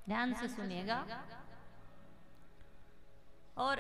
ध्यान से सुनिएगा। और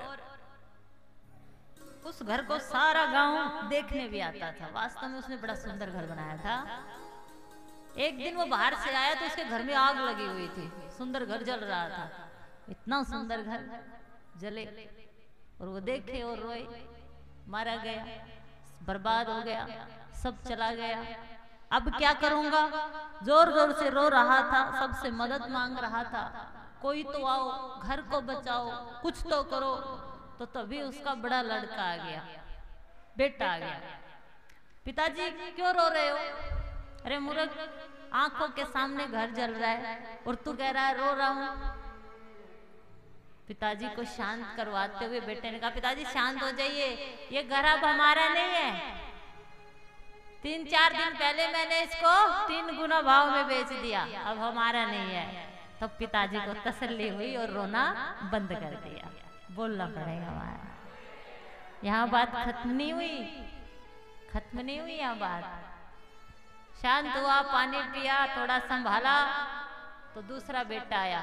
उस घर को सारा गांव देखने भी आता था। वास्तव में उसने बड़ा सुंदर घर बनाया था। एक दिन वो बाहर से आया तो उसके घर में आग लगी हुई थी, सुंदर घर जल रहा था। इतना सुंदर घर जले और वो देखे और रोए, मारा गया, बर्बाद हो गया, सब चला गया। अब क्या करूंगा? जोर जोर से रो रहा था, सबसे मदद मांग रहा था, कोई तो आओ, घर को बचाओ, कुछ तो करो। तो तभी उसका बड़ा लड़का आ गया, बेटा आ गया। पिताजी क्यों रो रहे हो? अरे मूर्ख, आंखों के सामने घर जल रहा है और तू कह रहा है रो रहा हूं। पिताजी को शांत करवाते हुए बेटे ने कहा, पिताजी शांत हो जाइए, ये घर अब हमारा नहीं है। 3-4 दिन पहले मैंने इसको 3 गुना भाव में बेच दिया, अब हमारा नहीं है। तब तो पिताजी को तसल्ली हुई और रोना बंद कर दिया। बोलना पड़ेगा हमारा, यहाँ बात खत्म नहीं हुई, खत्म नहीं हुई यहाँ बात। शांत हुआ, पानी पिया, थोड़ा संभाला, तो दूसरा बेटा आया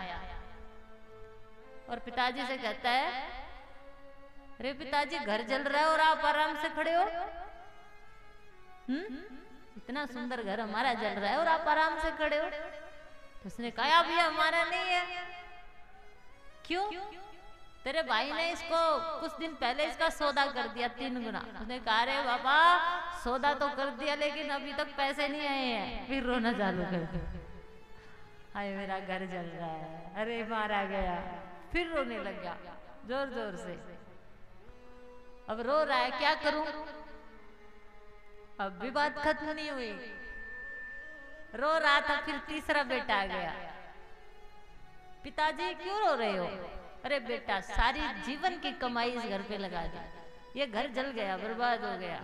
और पिताजी से कहता है, अरे पिताजी घर जल रहा है और आप आराम से खड़े हो। इतना सुंदर घर हमारा जल रहा है और आप आराम से खड़े हो। तो उसने कहा, अभी हमारा नहीं है। क्यों? तेरे भाई ने इसको कुछ दिन पहले इसका सौदा कर दिया 3 गुना। उसने कहा, अरे बाबा सौदा तो कर दिया लेकिन अभी तक पैसे नहीं आए हैं। फिर रोना चालू कर दिया, हाय मेरा घर जल रहा है, अरे मारा गया। फिर रोने लग गया जोर जोर से। अब रो रहा है, क्या करूं? अब भी बात खत्म नहीं हुई, रो रहा था। फिर तीसरा बेटा आ गया, पिताजी क्यों रो रहे हो? अरे बेटा, सारी जीवन की कमाई इस घर पे लगा दी, ये घर जल गया, बर्बाद हो गया,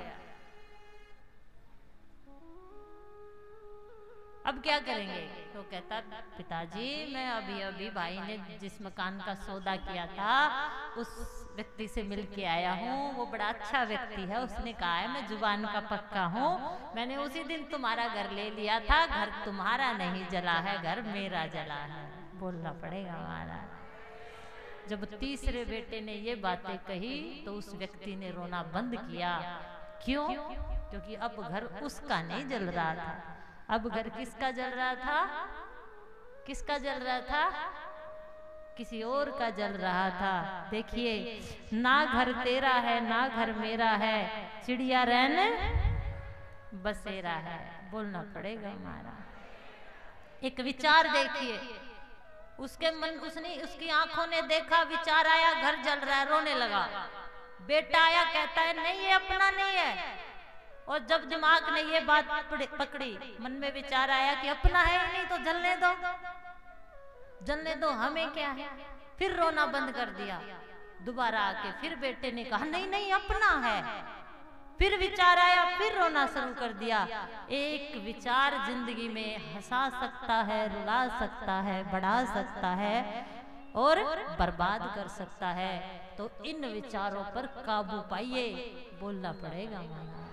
अब क्या करेंगे? तो कहता, पिताजी मैं अभी अभी भाई ने जिस मकान का सौदा किया था उस व्यक्ति से मिल के आया हूँ, वो बड़ा अच्छा व्यक्ति है, उसने कहा है मैं जुबान का पक्का हूँ, मैंने उसी दिन तुम्हारा घर ले लिया था, घर तुम्हारा नहीं जला है, घर मेरा जला है। बोलना पड़ेगा हमारा। जब तीसरे बेटे ने ये बातें कही तो उस व्यक्ति ने रोना बंद किया। क्यों? क्योंकि अब घर उसका नहीं जल रहा था, अब घर किसका जल रहा था? किसका जल रहा था? किसी और का जल रहा था। देखिए, ना घर तेरा है ना घर मेरा है, चिड़िया रहने बसेरा है। बोलना पड़ेगा हमारा। एक विचार देखिए, उसके मन, उसकी आंखों ने देखा, विचार आया, घर जल रहा है, रोने लगा। बेटा आया, कहता है नहीं ये अपना नहीं है। और जब दिमाग ने ये बात पकड़ी, मन में विचार आया कि अपना है ही नहीं तो जलने दो, जलने दो, हमें क्या है। फिर रोना बंद कर दिया। दोबारा आके फिर बेटे ने कहा नहीं नहीं अपना है। फिर विचार आया, फिर रोना शुरू कर दिया। एक विचार जिंदगी में हंसा सकता है, रुला सकता है, बढ़ा सकता है और बर्बाद कर सकता है। तो इन विचारों पर काबू पाइए। बोलना पड़ेगा माना।